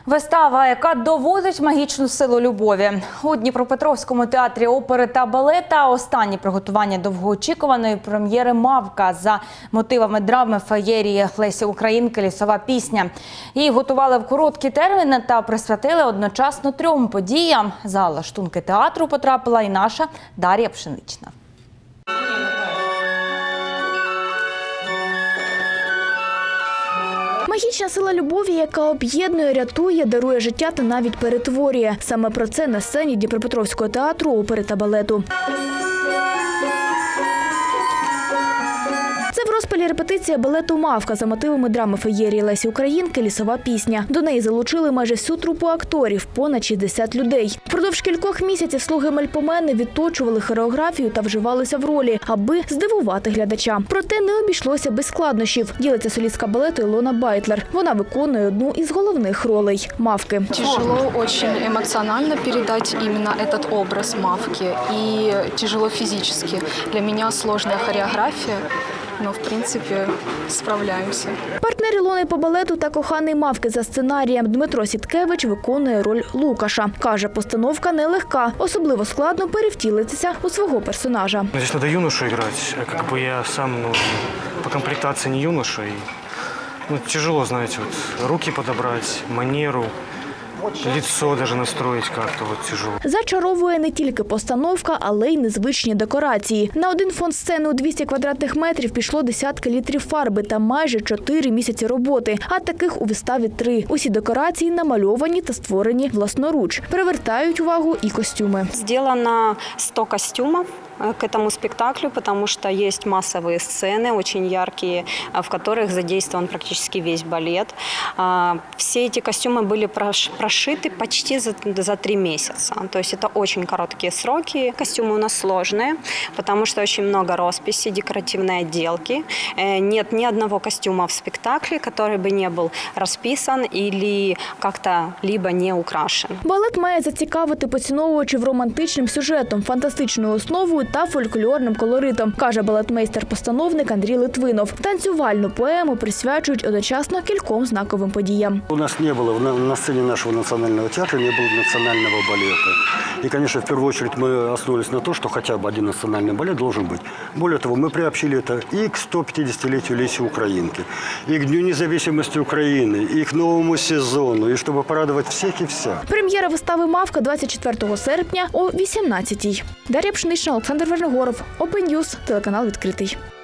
Вистава, яка доводить магічну силу любові. У Дніпропетровському театрі опери та балета останні приготування довгоочікуваної прем'єри «Мавка» за мотивами драми феєрії Лесі Українки «Лісова пісня». Її готували в короткі терміни та присвятили одночасно 3 подіям. За лаштунки театру потрапила і наша Дар'я Пшенична. Магічна сила любові, яка об'єднує, рятує, дарує життя та навіть перетворює. Саме про це на сцені Дніпропетровського театру опери та балету. Це в розпалі репетиція балету «Мавка» за мотивами драми феєрії Лесі Українки «Лісова пісня». До неї залучили майже всю трупу акторів – понад 60 людей. Впродовж кількох місяців слуги Мельпомени відточували хореографію та вживалися в ролі, аби здивувати глядача. Проте не обійшлося без складнощів, ділиться солістка балету Ілона Байтлер. Вона виконує одну із головних ролей – Мавки. Тяжело очень эмоционально передать именно этот образ Мавки. И тяжело физически. Для меня сложная хореография. Но, в принципі, справляємося. Партнер Ілони по балету та коханий Мавки за сценарієм Дмитро Сіткевич виконує роль Лукаша. Каже, постановка нелегка. Особливо складно перевтілитися у свого персонажа. Здесь надо юношу играть. Я сам по комплектации не юноша. Тяжело, знаете, руки подобрать, манеру. Лицо даже настроить как-то тяжело. Зачаровує не тільки постановка, але й незвичні декорації. На один фон сцени у 200 квадратних метрів пішло десятки літрів фарби та майже 4 місяці роботи. А таких у виставі 3. Усі декорації намальовані та створені власноруч. Привертають увагу і костюми. Сделано 100 костюмов к этому спектаклю, потому что есть массовые сцены, очень яркие, в которых задействован практически весь балет. Все эти костюмы были прошиты почти за 3 месяца. То есть это очень короткие сроки. Костюмы у нас сложные, потому что очень много росписи, декоративной отделки. Нет ни одного костюма в спектакле, который бы не был расписан или как-то либо не украшен. Балет має зацікавити поціновувачів романтичним сюжетом, фантастичною основою та фольклорним колоритом, каже балетмейстер-постановник Андрій Литвинов. Танцювальну поему присвячують одночасно кільком знаковим подіям. У нас не було на сцені нашого національного театру, не було національного балету. И, конечно, в первую очередь мы основывались на том, что хотя бы один национальный балет должен быть. Более того, мы приобщили это и к 150-летию Леси Украинки, и к Дню независимости Украины, и к новому сезону, и чтобы порадовать всех и вся. Прем'єра вистави «Мавка» 24 серпня о 18-й. Дар'я Пшенична, Олександр Верногоров, Open News, телеканал «Відкритий».